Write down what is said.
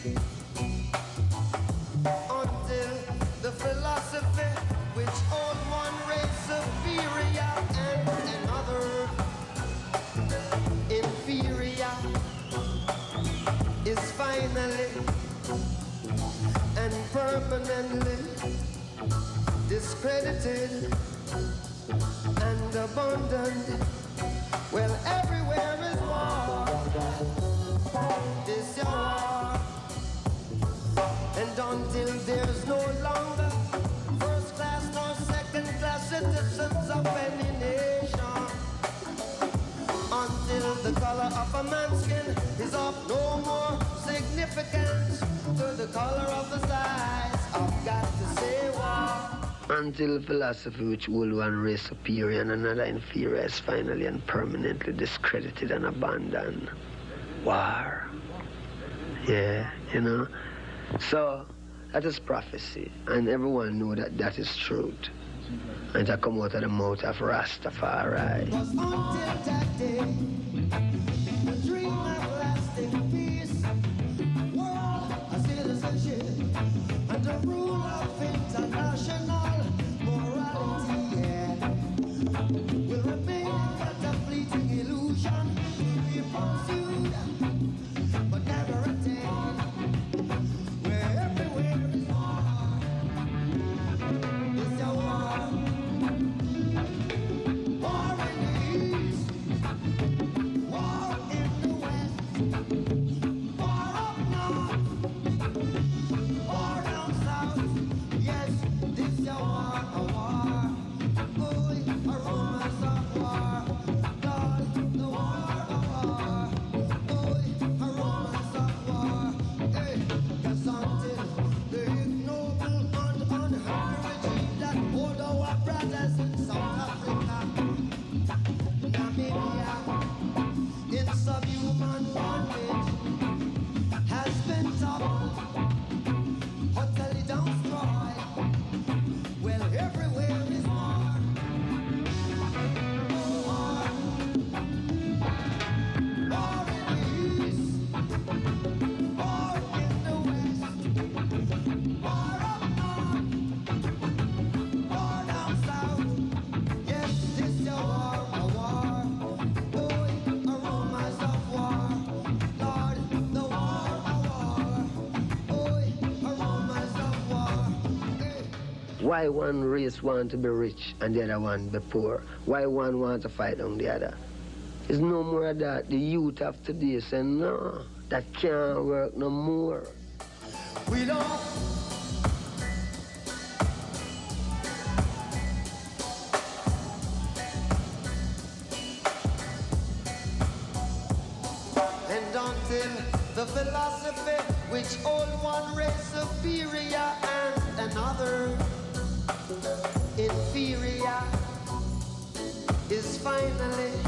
until the philosophy which owed one race superior and another inferior is finally and permanently discredited and abandoned. Well, everywhere is war. This your war. And until there's no longer first class nor second class citizens of any nation, until the color of a man's skin is of no more significance to the color of his eyes, I've got to say war. Until philosophy which hold one race superior and another inferior is finally and permanently discredited and abandoned. War. Yeah, you know. So, that is prophecy, and everyone knows that that is truth. And it come out of the mouth of Rastafari. 'Cause until that day, the dream of lasting peace, world of citizenship, and the rule of international morality, yeah, will remain but a fleeting illusion to be pursued, but never attained. Where everywhere is war, it's a war. War in the east, war in the west, war up north, war down south. Yes, this a war. Boy, aromas of war. God, the war, a war. Boy, aromas of war. Hey, 'cause until the ignoble and unheard regime that hold our brothers in South Africa, Namibia, in subhuman bondage, has been toppled, utterly destroyed. Well, everywhere is war. War. War in the east, war in the west, war up north, war down south. Yes, this is a war. Boy, aromas of war. Lord, the war, a war. Boy, aromas of war. Hey. Why one race want to be rich and the other one be poor? Why one want to fight on the other? It's no more of that. The youth of today say, no, that can't work no more. We don't. And until the philosophy which hold one race superior and another inferior is finally